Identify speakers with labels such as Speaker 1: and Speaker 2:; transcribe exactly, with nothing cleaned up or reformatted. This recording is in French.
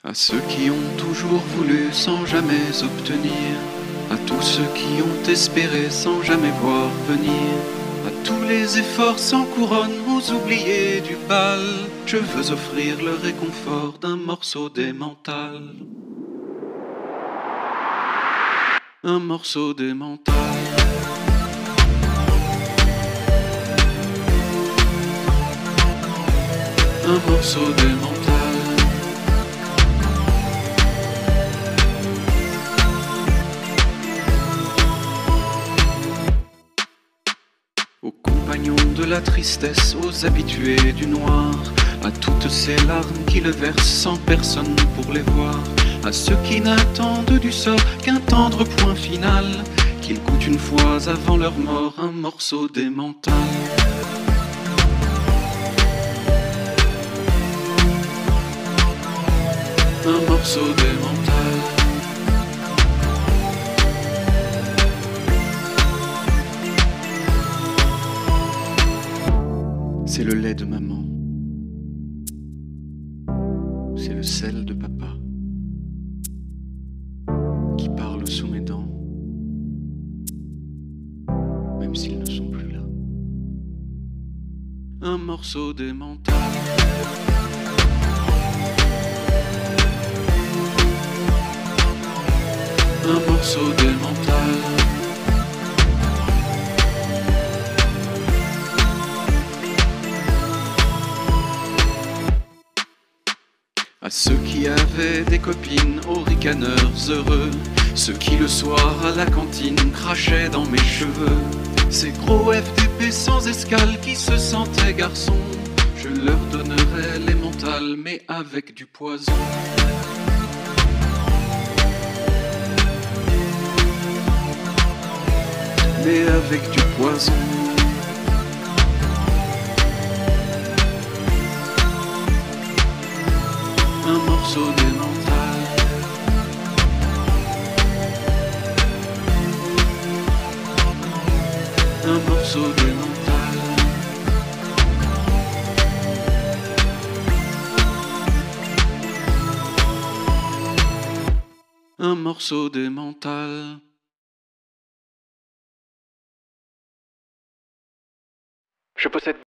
Speaker 1: À ceux qui ont toujours voulu sans jamais obtenir, à tous ceux qui ont espéré sans jamais voir venir, à tous les efforts sans couronne, aux oubliés du bal, je veux offrir le réconfort d'un morceau des mentales. Un morceau des mentales. Un morceau des mentales. Aux compagnons de la tristesse, aux habitués du noir, à toutes ces larmes qui le versent sans personne pour les voir, à ceux qui n'attendent du sort qu'un tendre point final, qu'ils goûtent une fois avant leur mort un morceau des mentales. Un morceau des mentales. C'est le lait de maman. C'est le sel de papa qui parle sous mes dents, même s'ils ne sont plus là. Un morceau des mentales. Un morceau des mentales. À ceux qui avaient des copines, aux ricaneurs heureux, ceux qui le soir à la cantine crachaient dans mes cheveux, ces gros F D P sans escale qui se sentaient garçons, je leur donnerais les mentales mais avec du poison. Mais avec du poison. Un morceau des mentales. Un morceau des mentales. Un morceau des mentales. Je possède